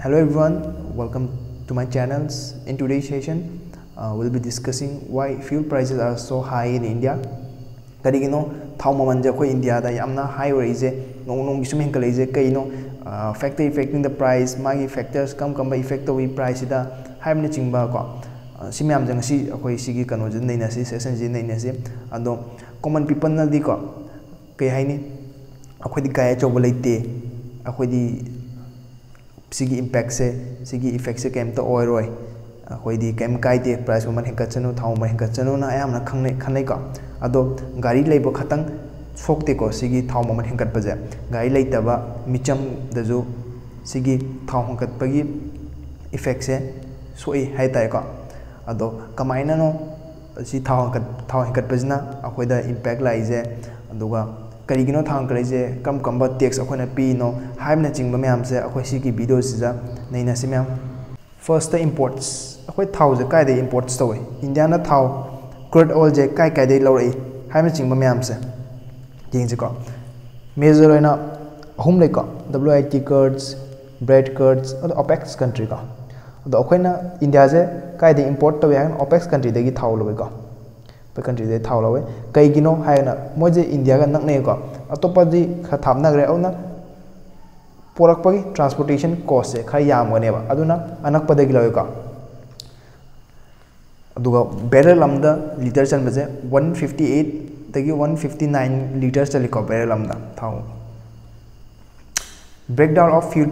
Hello everyone, welcome to my channels. In today's session, we'll be discussing why fuel prices are so high in India. Karigino thau mamanja ko India da yamna high raise nong gisum henkalaise kaino factor affecting the price magi factors kam ba effect wi price da haimne chingba ko simyam jang si akoi sigi kano jin nei na si session jin nei na si ado common people na di ko kai haini akoi di kaya chobo leite akoi di sigi impact se sigi effect se kem to oi roi akoi di kem kai de price man hengka chanu thau man hengka chanu na ayam na khanai ko ado gari leibo khatang sokte ko sigi thau man hengkat baje gari leitaba micham daju sigi thau hengkat pagi effect se soi hai tai ko ado kamaina no si thau hengkat bajna akoi da impact lai je aduga karigino thang kalaise kam ba tax akhona pi no haimna chingba myam se akhoi sigi video sija neina simyam first the imports akhoi thau je kai de imports toy India na thau crude oil je kai de lorei haimna chingba myam se jing je ko major oina ahum le ko WIT curds bread curds or OPEC country ko ado akhoina India je kai de import toy han OPEC country de gi thau lobe ko country de thau lawe kai gino haina moje India ga nakne ko atopa ji kha thamna gre auna porak pagi transportation cost se kha yam gane ba aduna anak pade gi lawe ko aduga barrel amda liter chan baje 158 tagi 159 liters chali ko barrel amda thau breakdown of fuel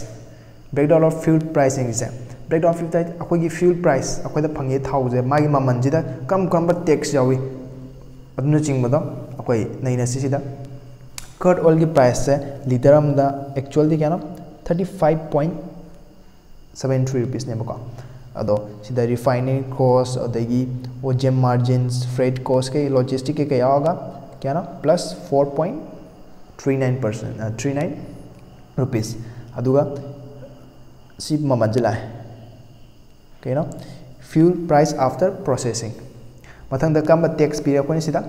pricing is breakdown fuel price akogi fuel price akoida phange thau je magi maman jida kam ba tax jawi aduna chingba akoi naina sida crude oil ki price se liter amda actually kya no 35.73 rupees ne bako ado sida refining cost adagi OGM margins freight cost ke logistic ke yaga kya no plus 4.39% 39 rupees aduga si maman jila okay no fuel price after processing mathang da kam tax pira ko ni sida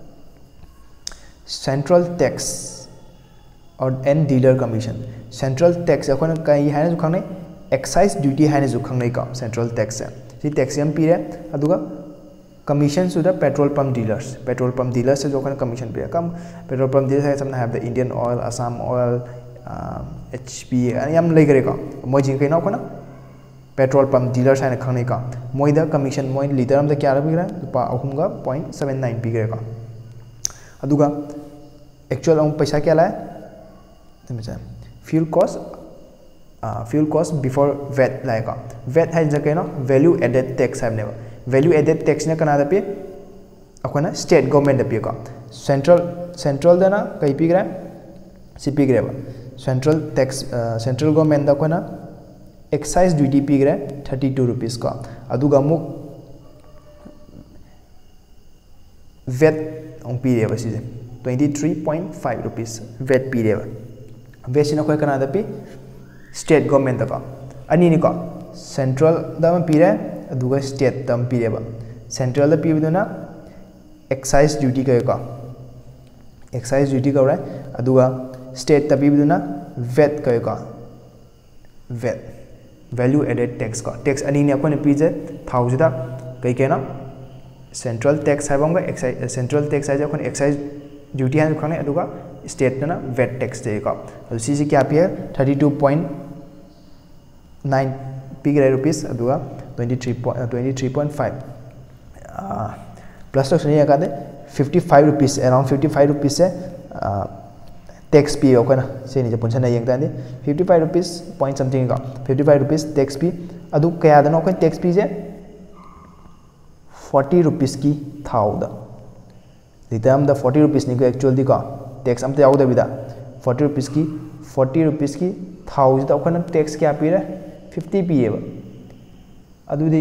central tax or and dealer commission central tax akona kai haina ju khangnai excise duty haina ju khangnai ka central tax si tax yam pira aduga commission to the petrol pump dealers se jo kana commission pira kam petrol pump dealers have some have the Indian oil Assam oil HP yam lai gare ka mo jing kai na kona petrol pump dealers haina khangnai ka moida commission moi liter am da kya rabi gra pa ahumga 0.79 pi gra ka aduga actual am paisa kya la tamicha fuel cost before VAT la ka VAT hai ja kaino value added tax have never value added tax ne kana da pe akona state government da pe ka central da na kai pi gra CP gra central government da kona excise duty pi gra 32 rupees ka aduga mu VAT on pi reba si 23.5 rupees VAT pi reba VAT sina koi kana da pi state government da ka ani ni ka central da ma pi re aduga state da pi reba central da pi biduna excise duty ka excise duty ka ra aduga state da pi biduna VAT ka VAT value added tax ka tax ani ne akone pije thousand kai kena central tax haibanga excise central tax hai akone excise duty han khane aduga state na VAT tax de ka adu si kya pe 32.9 pigre rupees aduga 23.5 plus tax ne ka de 55 rupees around 55 rupees se tax pi okona se ni japun chana yeng tani 55 rupees point something ka 55 rupees tax pi adu kaya da no ko tax pi je 40 rupees ki thau da litam da 40 rupees ni ko actual di ka tax am ta yaw da bida 40 rupees ki thau da okona tax kya pi re 50 pi eba adu di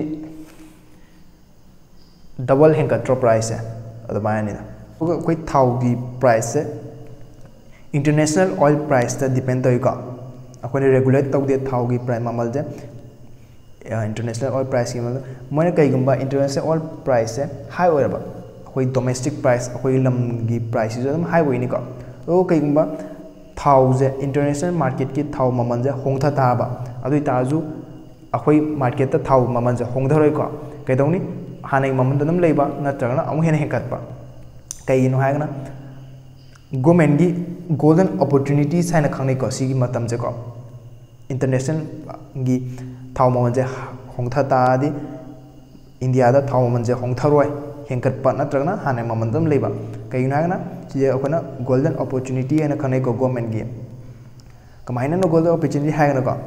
double henka drop price hai adu bayani da koi thau gi price se international oil price ta depend toy ka akone regulate tau de thau gi price mamal je international oil price ki mal moina kai gumba international oil price se high oi ba koi domestic price koi lam gi price je high oi ni ka o kai gumba thau je international market ki thau mamal je hongtha ta ba अदु ताजु अखोई market ता थाव ममन जे होंगधरोय को कैदौनी हानै ममन दम लेबा नत्रगना अमु हेन हेकटपा कैनो हागना गवर्नमेंट की गोल्डन अपॉर्चुनिटीज है खाने को सी मतम से को इंटरनेशनल की थाव ममन से होंगथा तादी इंडिया दा थाव ममन से होंगथरोय हेंकटपा नत्रगना हानै ममन दम लेबा कैनो हागना जे अखना गोल्डन अपॉर्चुनिटी है खाने को गवर्नमेंट की कमाइना नो गोल्डन अपॉर्चुनिटी है को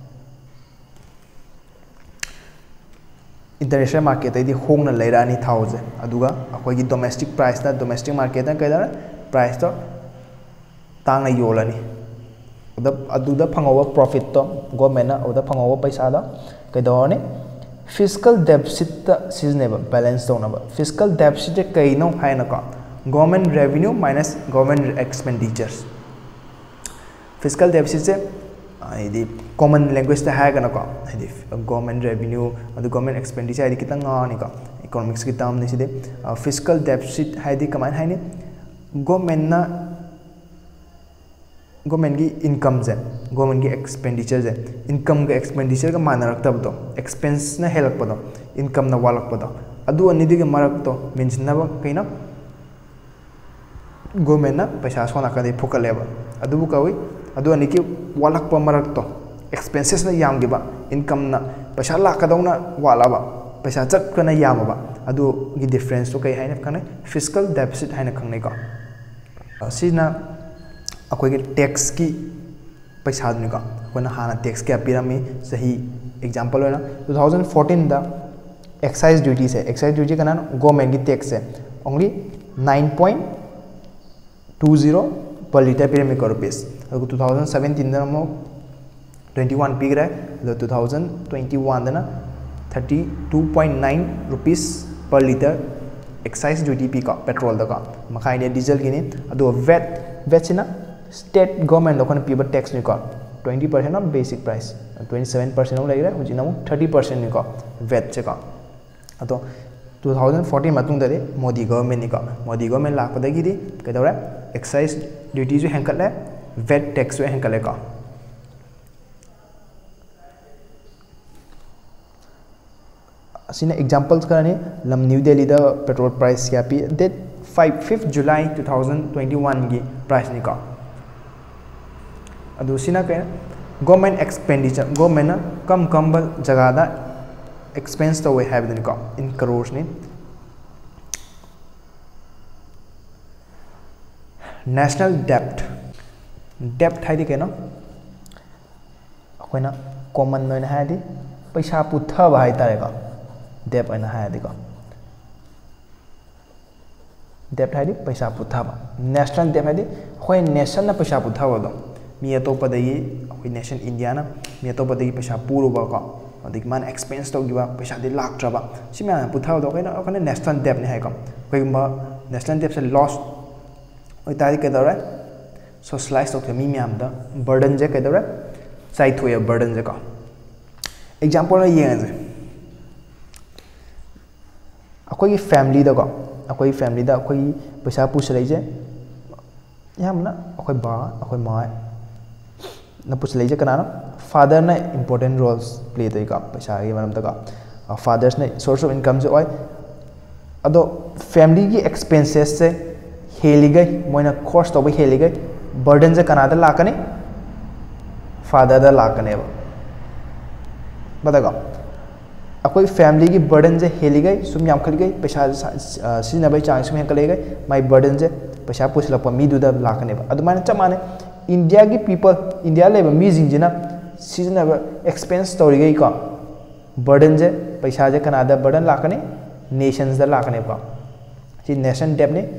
इंटरनेशनल मार्केट होंगना लेरानी थावजे अदुगा अखोगी डोमेस्टिक प्राइस दा डोमेस्टिक मार्केट कैदा प्राइस तो तांग योलनी अदुदा फंगोवा प्रॉफिट तो गवर्नमेंट अदुदा फंगोवा पैसा दा कैदोने फिजिकल डेफिसिट सिजनेबल बैलेंस तौनबा फिजिकल डेफिसिट कैनो हायना को government revenue minus government expenditures physical deficit से है कॉमन लैंग्वेज है गवर्नमेंट रेवेन्यू गवर्नमेंट एक्सपेंडिचर है खितंग को इकोनॉमिक्स की टर्म ने फिजिकल डेफिसिट है कमाय है गवर्नमेंट की इनकम से गवर्नमेंट की एक्सपेंडिचर से इनकम का एक्सपेंडिचर का मानरक्तबदो एक्सपेंस ना हेलक्पदो इनकम ना वालक्पदो अदु अनिदिगे मरक्तो मेंशनब कइनो गवर्नमेंट ना पैसा सोना कदे फुकलेबा अदुबु कवि अदु अनिकी वालक्प मरक्तो एक्सपेंसेस ना यामगिबा इनकम ना पैसा लाकदौना वालाबा पैसा चटकना यामबा अदु की डिफरेंस तो कई है खने फिजिकल डेफिसिट है खने को सिना अखोई टैक्स की पैसा को अखोना हाना टैक्स क्या पीरमी सही एग्जांपल होना 2014 दा एक्साइज ड्यूटी से एक्साइज ड्यूटी कना गवर्नमेंट की टैक्स है ओनली 9.20 पर लीटर पीरमी को रुपीस 2017 दा 21 पीग्रे 2021 दा 32.9 rupees per litre excise duty पी को पेट्रोल दा मखाइने डीजल की वेट सिना स्टेट गवर्नमेंट अखोन पीब टैक्स निको 20% ऑफ बेसिक प्राइस 27% लेगरे हुजिना 30% निको वेट से को अतो 2014 मतुंग दरे मोदी गवर्नमेंट निको मोदी गवर्नमेंट लापदगिदी कदौरे एक्साइज ड्यूटी जो हेंकले वेट टैक्स जो हेंकले को असिना एग्जांपल्स करनी लम न्यू दिल्ली दा पेट्रोल प्राइस क्या पी डेट 5 जुलाई 2021 की प्राइस निको अदु सिना के गवर्नमेंट एक्सपेंडिचर गवर्नमेंट कम जगह दा एक्सपेंस तो है को इन करोड़ ने नेशनल डेप्ट है कहीं अखोना कॉमन है पैसा पुथब है को डेप है डेप्ट है पैसा पुथब नेशनल डेप है अखोई नेशन पैसा पुथब मी अतोपदगी अखोई नेशन इंडिया ना मी अतोपदगी पैसा पुरुबको अदगी मान एक्सपेंस तौगिबा पैसा दि लाक्ट्रबा सिमा पुथावदो कइनो अखने नेशनल डेप ने हाइको कइगुम्बा नेशनल डेप से लॉस ओइतादि कदौरे सोशलाइज तौके मी म्यामदा बर्डन जे कदौरे चाइथोय बर्डन जे को एग्जांपल येंगे अखोई फैमिली दा को अखोई फैमिली दा अखोई पैसा पुसलैजे यामना अखोई बा अखोई मा न पुसलैजे कनानो फादर ने इंपोर्टेंट रोल्स प्ले तरीका पैसा की मरम तक फादर्स ने सोर्स ऑफ इनकम से अदो फैमिली की एक्सपेंसेस से हेली गई मोइना खर्च तब हेली गई बर्डन से कनादा लाकने फादर दा लाकने बतागा अकोई फैमिली की बर्डन से हेली गई सुम यामखल गई पैसा सिजनबई चांग सुम हेंकले गई माई बर्डन से पैसा पुछलप मीदुदा लाकने अदुमाने चप माने इंडिया की पीपल इंडिया लेबा मीजिंजिना सिजनब एक्सपेंस तौरी को बर्डन से पैसा जे कनादा बर्डन लाकने नेशंस दा लाकने को सी नेशन डेप ने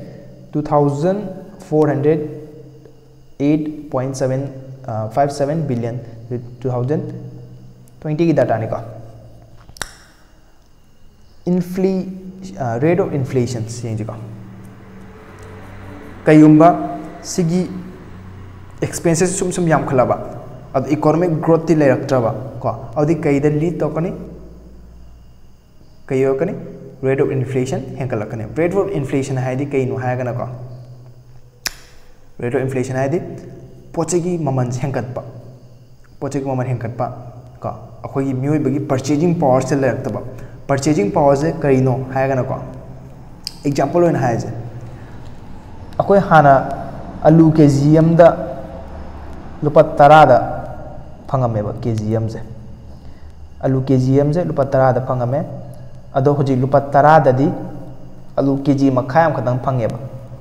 2408.57 बिलियन 2020 की डाटा ने का रेट ऑफ इन्फ्लेशन से कईगुम्बा सिगी एक्सपेंसेस सुम सुम याम खलाबा अब इकोनॉमिक ग्रोथ ती लेरक्त्रबा को अदि कईदा लीड तोकनी कईयोकनी रेट ऑफ इन्फ्लेशन हेंकलकनी रेट ऑफ इन्फ्लेशन हाइदी कईनो हायगना को रेट ऑफ इन्फ्लेशन हाइदी पोचे की ममन हेंकटपा पोचे की ममन हेंकटपा को अखोई मियोय बगी पर्चेजिंग पावर से लेरक्तबा पर्चेजिंग पावर से करिनो हायगना को एग्जांपल ओइन हायजे अखोई हाना आलू केजी अमदा लुपा 10 दा फंगमेबा केजी अमसे आलू केजी अमसे लुपा 10 दा फंगमे अदो हुजी लुपा 10 दादी आलू केजी मखाय अम खतंग फंगेबा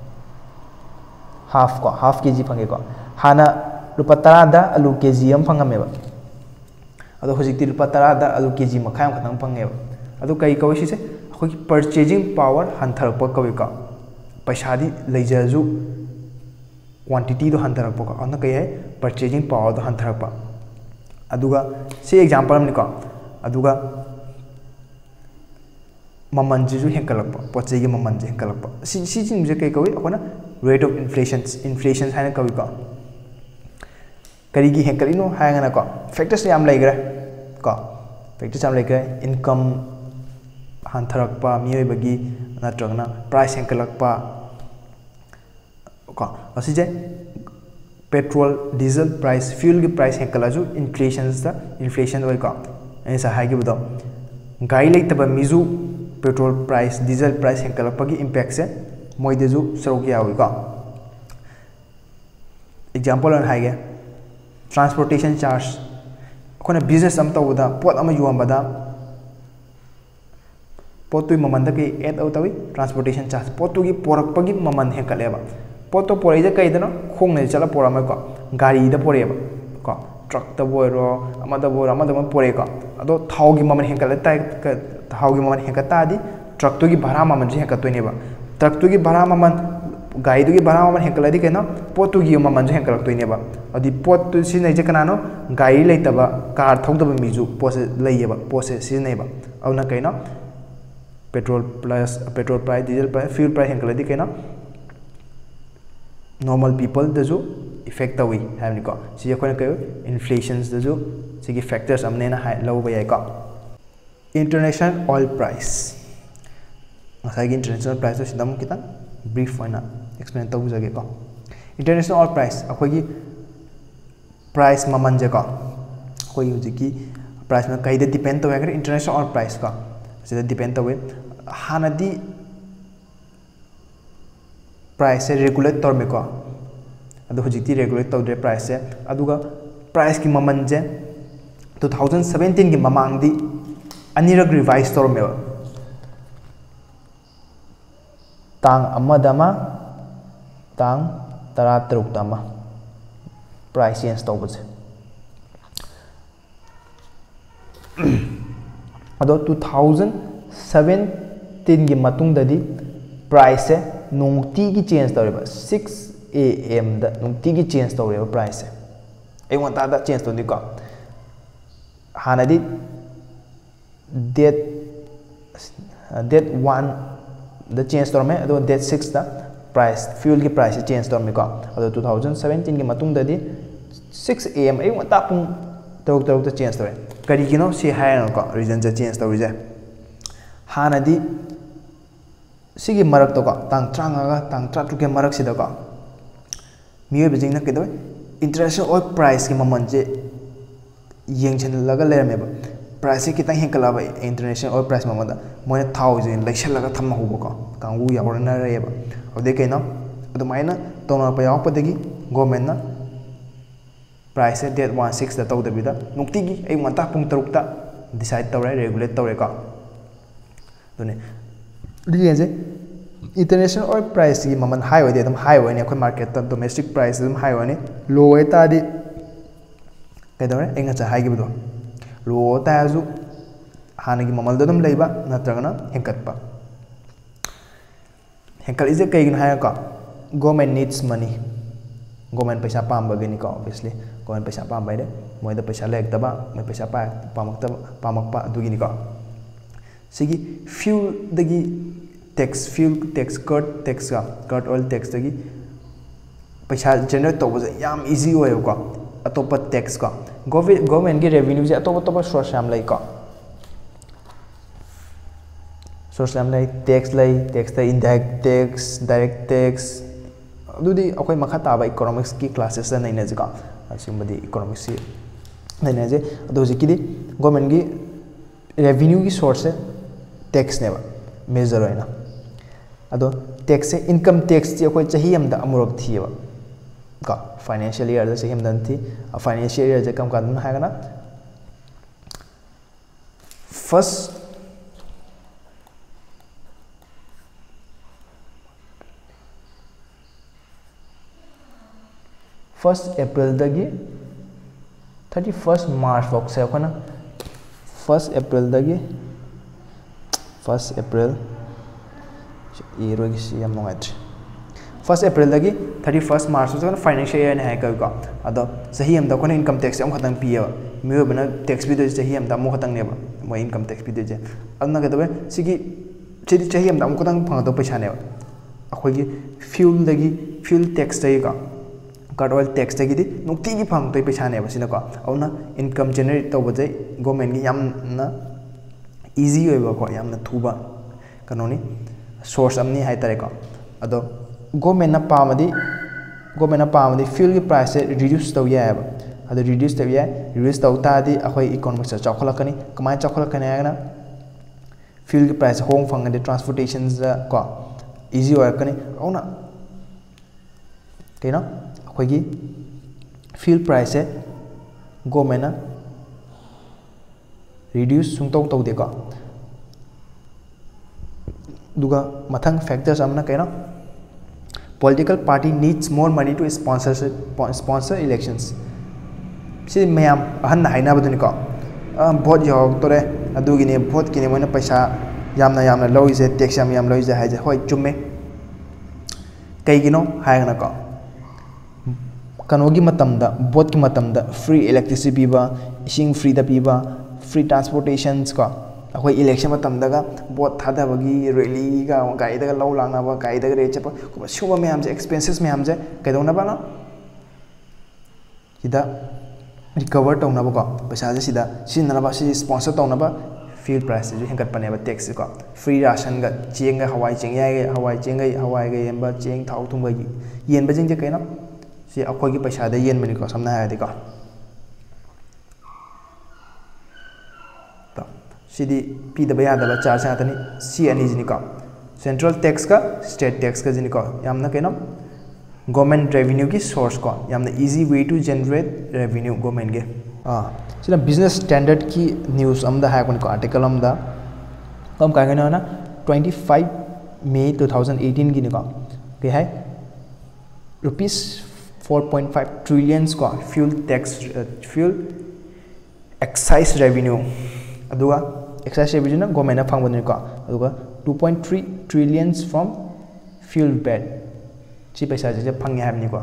हाफ केजी फंगे को हाना लुपा 10 दा आलू केजी अम फंगमेबा अदो हुजी लुपा 10 दा आलू केजी मखाय अम खतंग फंगेबा अदो कई कवि से अखोई पर्चेजिंग पावर हंथरप कवि का पैसादी लेजरजु क्वांटिटी दो हंथरप को अन कई है पर्चेजिंग पावर दो हंथरप अदुगा से एग्जांपल हमने को अदुगा ममन जिजु हेंकलप पोचेगी ममन जे हेंकलप सी जे कई कवि अखोना रेट ऑफ इन्फ्लेशन हाइना कवि को करीगी हेंकलिनो हायगना को फैक्टर्स याम लेग्रे को फैक्टर्स याम लेग्रे इनकम हंथरकपा मियोयबगी नत्रगना प्राइस हेंकलकपा को असिजे पेट्रोल डीजल प्राइस फ्यूल की प्राइस हेंकलाजु इन्फ्लेशन होय को ऐसा हाइगिबदो गाड़ी लेतबा मिजु पेट्रोल प्राइस डीजल प्राइस हेंकलकपगी इंपैक्ट से मोइदेजु सरोक यावि को एग्जांपल ऑन हाइगे ट्रांसपोर्टेशन चार्ज अखोना बिजनेस अम तौबदा पोट अम योमबदा पोतुई ममन के एड आउट तवी ट्रांसपोर्टेशन चार्ज पोतुगी पोरकपगी ममन हेंकलेबा पोतो पोरेजे कईदनो खोंगने चला पोराम को गाड़ी द पोरेबा को ट्रक द बोरो अमदा बोरो अमदा पोरे को अदो थाउगी ममन हेंकले ताई थाउगी ममन हेंकतादी ट्रक तुगी भाड़ा ममन जे हेंकतोइनेबा ट्रक तुगी भाड़ा ममन गाड़ी तुगी भाड़ा ममन हेंकलदी केनो पोतुगी ममन जे हेंकलक्तोइनेबा अदि पोत तु सिनैजे कनानो गाड़ी लेतबा कार थौदबा मिजु पोसे लैयेबा पोसे सिनैबा अउना कइनो petrol price diesel price fuel price हेंकलदी केनो नॉर्मल पीपल दजु इफेक्ट तवी हाइनिको सी अखोना कयो इन्फ्लेशंस दजु सिगी फैक्टर्स अमनेना हाइ लौबा याइको इंटरनेशनल ऑयल प्राइस असागी इंटरनेशनल प्राइस तो सिदम किता ब्रीफ होना एक्सप्लेन तौजगे को इंटरनेशनल ऑयल प्राइस अखोगी प्राइस ममन जे को कोई हुजिकी प्राइस में कई दे डिपेंड तवे अगर इंटरनेशनल ऑयल प्राइस को से डिपेंड तवे हानदी प्राइस से रेगुलेट तौर में को अदो हुजिती रेगुलेट तौदे प्राइस से अदुगा प्राइस की ममन जे 2017 की ममांगदी अनिरग रिवाइज तौर में तांग अमदमा तांग 13 तमा प्राइस चेंज तौबसे अदो 2017 की मतुंगददी प्राइस से नोंगती की चेंज तौरेबा 6 AM दा नोंगती की चेंज तौरेबा प्राइस से एवंता दा चेंज तौनी को हानादी डेट 1 द चेंज तौर में अदो डेट 6 दा प्राइस फ्यूल की प्राइस से चेंज तौर में को अदो 2017 की मतुंगददी 6 AM एवंता पुंग तरुक दा चेंज तौरे करिगिनो से हायनो को रीजन जे चेंज तौरिजे हानादी सिगी मरक तो को तांग ट्रांगा तांग ट्राटु के मरक सिदा को मियो बिजिंग न केदो इंटरनेशनल ऑयल प्राइस की ममन जे येंगछन लगा लेरमेबा प्राइस से कितang हेंकलाबा इंटरनेशनल ऑयल प्राइस ममदा मोय 1000 लेक्शन लगा थम होबो को कांगु यावरना रेबा अदे केनो अदुमाइना तोना पा यावपदगी गवर्नमेंट ना प्राइस से डेट 16 दा तौदबिदा नुक्तिगी ए मंता पुंग तरुक्ता डिसाइड तौरे रेगुलेट तौरे को दुने रिजेंजे इंटरनेशनल ऑयल प्राइस की ममन हाई होदे एकदम हाई होने अखोय मार्केट ता डोमेस्टिक प्राइस एकदम हाई होने लो होय तादी कदरे एंगा चा हाइगिबदो लो ताजु हानगी ममल दम लेबा नत्रगना हेंकटपा हेंकल इजे कइगिन हाय का गवर्नमेंट नीड्स मनी गवर्नमेंट पैसा पामबगेनी को ऑब्वियसली गवर्नमेंट पैसा पामबाइदे मोइदा पैसा लेक्तबा मै पैसा पामकपा दुगिनी को सिगी फ्यूल दगी tax fuel tax crude oil tax दगी पैसा जनरेट तौबजे याम इजी होय को अतोप टैक्स को गवर्नमेंट की रेवेन्यू से अतोप सोर्स याम लै को सोर्स याम लै टैक्स द इनडायरेक्ट टैक्स डायरेक्ट टैक्स अदुदी अखोय मखा ताबा इकोनॉमिक्स की क्लासेस नैना जिका असिमबदी इकोनॉमिक्स लेने जे अदो जिकिदी गवर्नमेंट की रेवेन्यू की सोर्स है टैक्स ने मेजर होना अदो टैक्स से इनकम टैक्स जे कोई चाहिए हम द अमुरक थी का फाइनेंशियल ईयर से हम दन थी फाइनेंशियल ईयर जे कम का दन है ना फर्स्ट अप्रैल दगी 31 मार्च फक से अखोना फर्स्ट अप्रैल दगी फर्स्ट अप्रैल ये रोगी सी हम नोंगाइट्री फर्स्ट अप्रैल दगी 31 मार्च से फाइनेंशियल ईयर ने है को अदो सही हम दकोना इनकम टैक्स हम खतंग पिए मियो बना टैक्स भी दो सही हम द मो खतंग ने मो इनकम टैक्स भी दे अदना के दबे सिगी चिदी सही हम द मो खतंग फंग दो पैसा ने अखोगी फ्यूल दगी फ्यूल टैक्स दगी का कार्ड ऑयल टैक्स दगी नुक्ति की फंग तो पैसा ने बसिना को औना इनकम जनरेट तो बजे गवर्नमेंट की यामना इजी होइबा को यामना थुबा कनोनी सोर्स अमनी हाय तरे को अदो गवर्नमेंट ना पामदी फ्यूल की प्राइस से रिड्यूस तो याब अदो रिड्यूस तो तादी अखोई इकोनॉमिक्स चौखलकनी कमाय चौखलकनी आगना फ्यूल की प्राइस होंग फंगदे ट्रांसपोर्टेशन को इजी होरकनी औना केनो अखोई फ्यूल प्राइस से गवर्नमेंट ना रिड्यूस सुंतौ तौदेको दुगा मथंग फैक्टर्स अमना केनो political party needs more money to sponsor elections si mayam ahan haina baduni ko vote yo tore adugine vote kine moina paisa yamna loise tax yam loise haije hoi chumme kaigino haigna ko kanogi matamda vote ki matamda free electricity piba ising free da piba free transportations ko अखोई election मतमदगा vote थादबगी rally का गाइदगा लौ लांगनाबा गाइदगा रे चप सुबह ma'am से expenses ma'am से कदौनाबा ना सिदा रिकवर तौनाबा को पैसा से सिदा सिननाबा सि स्पॉन्सर तौनाबा फ्यूल प्राइस जो हेंगत पनेबा टैक्स को फ्री राशन गा चेंग हवाई चेंग याय हवाई गा येंबा चेंग थाउ थुंबा येंबा जिंग जे कैना सि अखोई की पैसा दे येन मनि को समना हायदे को सीधी पीदब यादब चार्ज आतनी सी अनी जिनिको सेंट्रल टैक्स का स्टेट टैक्स का जिनिको यामना केनो गवर्नमेंट रेवेन्यू की सोर्स को यामना easy way to generate revenue government के सिना बिजनेस स्टैंडर्ड की न्यूज़ अमदा है को आर्टिकल अमदा कम का ना 25 मई 2018 की निको के है ₹4.5 ट्रिलियंस को फ्यूल एक्साइज रेवेन्यू अदुगा एक्साइज रेवेन्यू गवर्नमेंट फंगबनी को अदुगा 2.3 ट्रिलियंस फ्रॉम फ्यूल बेड ची पैसा जे फंगे हाबनी को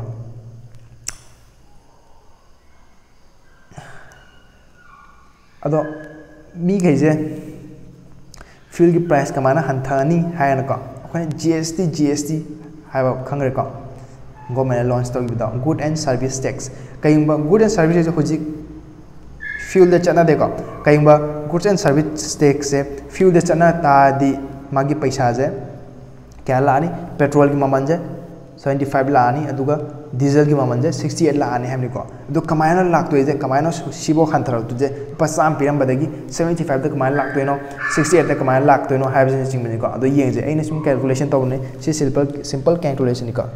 अदो मी गइजे फ्यूल की प्राइस कमाना हंथानी हायन को अखोने जीएसटी हायबा खंगरे को गवर्नमेंट लॉन्च तो गुड एंड सर्विस टैक्स कईंबा गुड एंड सर्विस जे होजी फ्यूल दे चना देखो कईंबा गुड्स एंड सर्विस टैक्स से फ्यूल दे चना तादी मागी पैसा जे क्या लानी पेट्रोल की ममन जे 75 लानी अदुगा डीजल की ममन जे 68 लानी हमनी को अदु कमायना लाक्तो जे कमायना सिबो खानथर तुजे पसाम पिरम बदगी 75 द कमायना लाक्तो नो 68 द कमायना लाक्तो नो हाइब जे चिंगमनी को अदु ये जे एने सुम कैलकुलेशन तौने सि सिंपल कैलकुलेशन को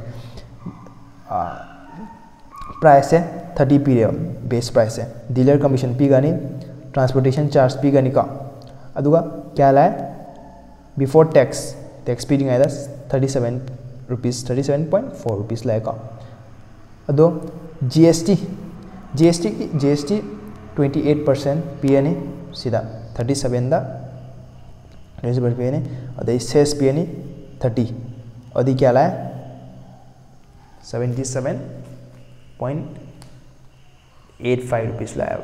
प्राइस है 30 पी बेस प्राइस है डीलर कमीशन पीगानी ट्रांसपोर्टेशन चार्ज पीगानी का अदुगा क्या लाए बिफोर टैक्स पीडिंग आयदा 37.4 रुपीस लाए का अदो जीएसटी 28% पीएनी सीधा 37 दा पीएनी अदे सेस पीएनी 30 अदी क्या लाए 77.85 रुपीस लाया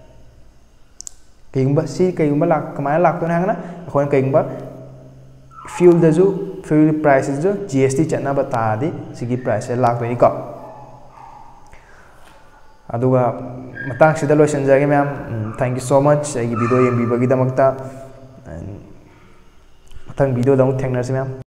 कईगुंबा लाख कमाया लाखतो ना अखोन कईगुंबा फ्यूल दजु फ्यूल प्राइस जो जीएसटी चना बतादी सिगी प्राइस लाखतो नि को अदुगा मतंग सिदा लोशन जागे ma'am thank you so much आई वीडियो येंबीबगी दमकता मतंग वीडियो दमु थेंगनरसे मैम।